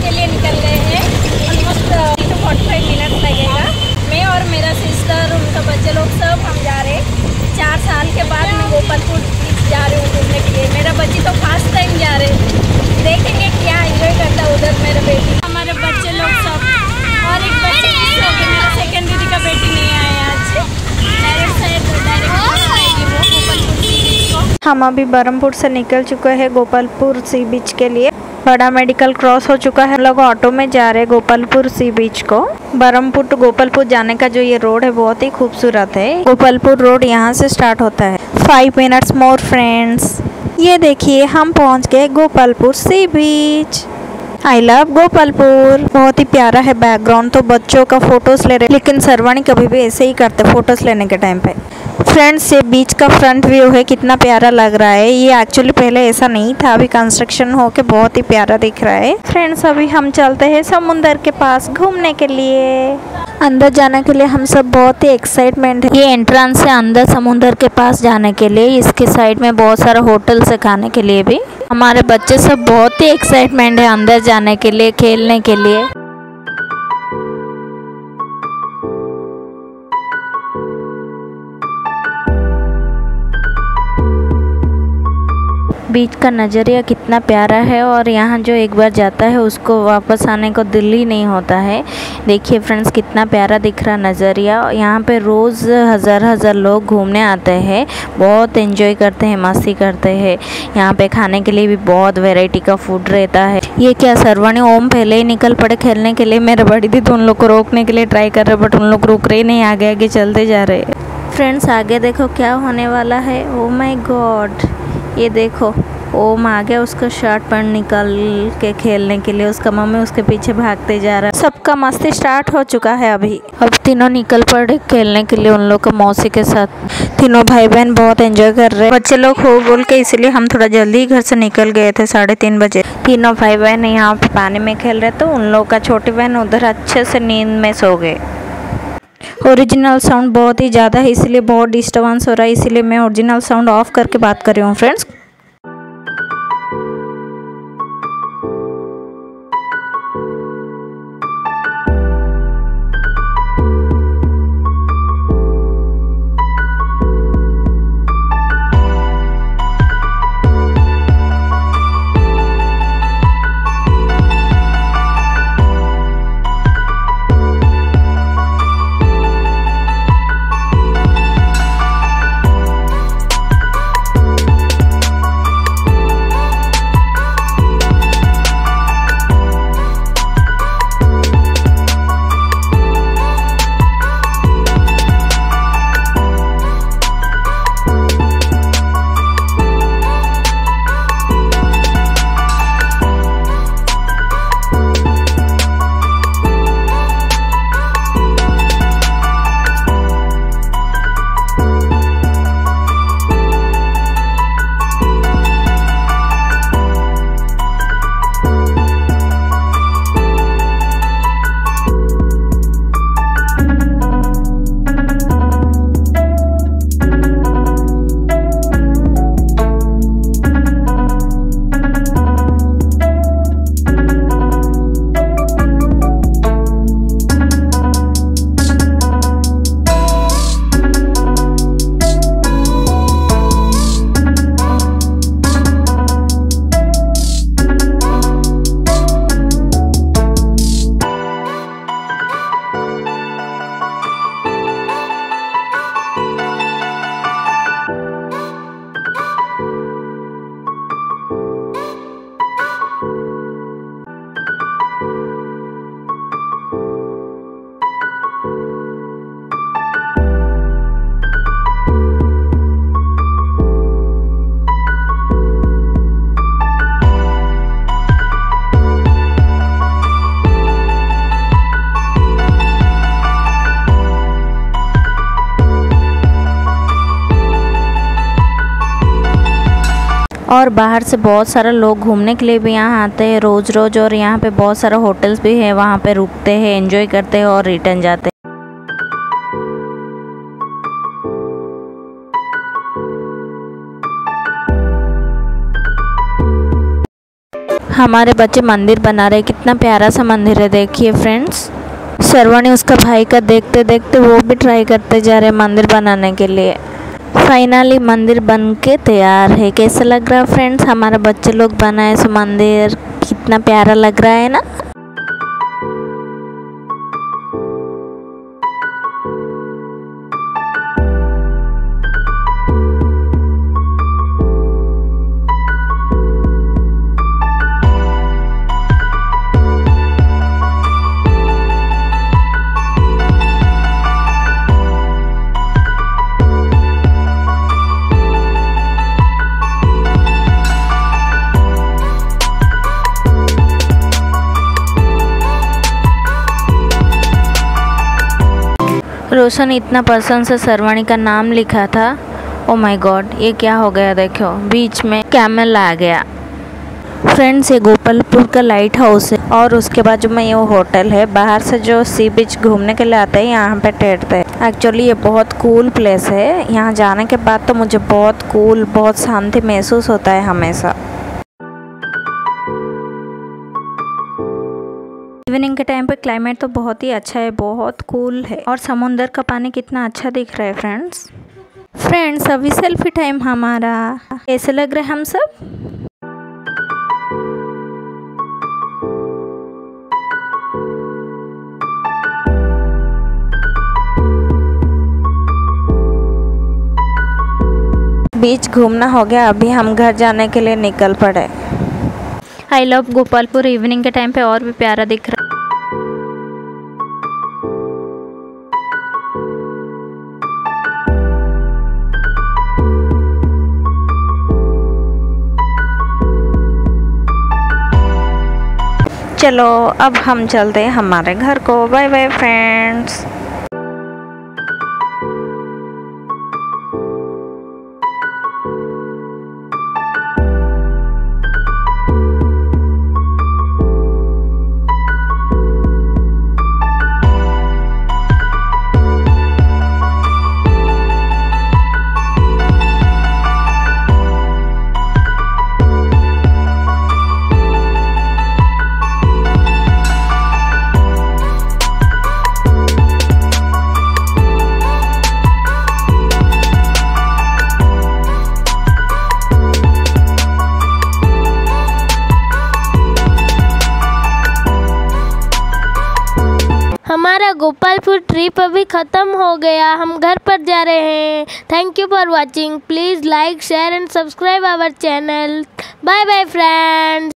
के लिए निकल गए हैं। ऑलमोस्ट 45 मिनट लगेगा। मैं और मेरा सिस्टर, उनका बच्चे लोग सब हम जा रहे हैं। 4 साल के बाद मैं गोपालपुर बीच जा रही हूँ घूमने के लिए। मेरा बच्ची तो फर्स्ट टाइम जा रहे हैं। देखेंगे क्या एंजॉय करता है उधर मेरा बेटी, हमारे बच्चे लोग सब। और एक बच्चे मिस हो गए, मेरा सेकेंड दीदी का बेटी नहीं आया आज। डायरेक्ट आएगी वो गोपालपुर सी बीच को। हम अभी बरहमपुर से निकल चुके हैं गोपालपुर सी बीच के लिए। बड़ा मेडिकल क्रॉस हो चुका है। हम लोग ऑटो में जा रहे हैं गोपालपुर सी बीच को। बरहमपुर टू गोपालपुर जाने का जो ये रोड है बहुत ही खूबसूरत है। गोपालपुर रोड यहाँ से स्टार्ट होता है। 5 मिनट्स मोर फ्रेंड्स। ये देखिए हम पहुँच गए Gopalpur sea beach. I love Gopalpur. बहुत ही प्यारा है बैकग्राउंड। तो बच्चों का फोटोज ले रहे, लेकिन सरवाणी कभी भी ऐसे ही करते फोटोज लेने के टाइम पे। फ्रेंड्स, ये बीच का फ्रंट व्यू है, कितना प्यारा लग रहा है। ये एक्चुअली पहले ऐसा नहीं था, अभी कंस्ट्रक्शन होके बहुत ही प्यारा दिख रहा है। फ्रेंड्स, अभी हम चलते हैं समुंदर के पास घूमने के लिए। अंदर जाने के लिए हम सब बहुत ही एक्साइटमेंट है। ये एंट्रेंस है अंदर समुंदर के पास जाने के लिए। इसके साइड में बहुत सारा होटल्स है खाने के लिए भी। हमारे बच्चे सब बहुत ही एक्साइटमेंट है अंदर जाने के लिए, खेलने के लिए। बीच का नज़रिया कितना प्यारा है और यहाँ जो एक बार जाता है उसको वापस आने को दिल ही नहीं होता है। देखिए फ्रेंड्स, कितना प्यारा दिख रहा नज़रिया। यहाँ पे रोज़ हज़ार लोग घूमने आते हैं, बहुत एंजॉय करते हैं, मस्ती करते हैं। यहाँ पे खाने के लिए भी बहुत वैरायटी का फूड रहता है। ये क्या सरवाणी ओम पहले ही निकल पड़े खेलने के लिए। मेरे बड़ी दीदी तो उन लोग को रोकने के लिए ट्राई कर रहे, बट उन लोग रुक रहे नहीं, आगे आगे चलते जा रहे। फ्रेंड्स, आगे देखो क्या होने वाला है। ओ माई गॉड, ये देखो ओम आ गया, उसका शर्ट पैंट निकाल के खेलने के लिए। उसका मम्मी उसके पीछे भागते जा रहा है। सबका मस्ती स्टार्ट हो चुका है अभी। अब तीनों निकल पड़े खेलने के लिए उन लोग का मौसी के साथ। तीनों भाई बहन बहुत एंजॉय कर रहे हैं। बच्चे लोग हो बोल के इसलिए हम थोड़ा जल्दी ही घर से निकल गए थे, 3:30 बजे। तीनों भाई बहन यहाँ पे पानी में खेल रहे, तो उन लोग का छोटी बहन उधर अच्छे से नींद में सो गए। ओरिजिनल साउंड बहुत ही ज़्यादा है, इसलिए बहुत डिस्टर्बेंस हो रहा है, इसीलिए मैं ओरिजिनल साउंड ऑफ करके बात कर रही हूँ फ्रेंड्स। और बाहर से बहुत सारा लोग घूमने के लिए भी यहाँ आते हैं रोज़ रोज़। और यहाँ पे बहुत सारा होटल्स भी है, वहाँ पे रुकते हैं, एंजॉय करते हैं और रिटर्न जाते हैं। हमारे बच्चे मंदिर बना रहे, कितना प्यारा सा मंदिर है, देखिए फ्रेंड्स। श्रवणी उसका भाई का देखते देखते वो भी ट्राई करते जा रहे मंदिर बनाने के लिए। फाइनली मंदिर बन के तैयार है। कैसा लग रहा है फ्रेंड्स, हमारे बच्चे लोग बनाए सो मंदिर, कितना प्यारा लग रहा है ना। रोशन इतना पसंद से श्रवणी का नाम लिखा था। ओ माय गॉड, ये क्या हो गया, देखो बीच में कैमल आ गया। फ्रेंड्स, ये गोपालपुर का लाइट हाउस है और उसके बाजू में ये होटल है। बाहर से जो सी बीच घूमने के लिए आते हैं यहाँ पे ठहरते हैं। एक्चुअली ये बहुत कूल प्लेस है। यहाँ जाने के बाद तो मुझे बहुत कूल, बहुत शांति महसूस होता है हमेशा। इवनिंग के टाइम पे क्लाइमेट तो बहुत ही अच्छा है, बहुत कूल है और समुंदर का पानी कितना अच्छा दिख रहा है फ्रेंड्स। अभी सेल्फी टाइम हमारा। कैसे लग रहे हैं हम सब? बीच घूमना हो गया, अभी हम घर जाने के लिए निकल पड़े। आई लव गोपालपुर इवनिंग के टाइम पे और भी प्यारा दिख रहा है। चलो अब हम चलते हैं हमारे घर को। Bye bye friends. हमारा गोपालपुर ट्रिप अभी ख़त्म हो गया, हम घर पर जा रहे हैं। Thank you for watching. Please like, share and subscribe our channel. Bye bye friends.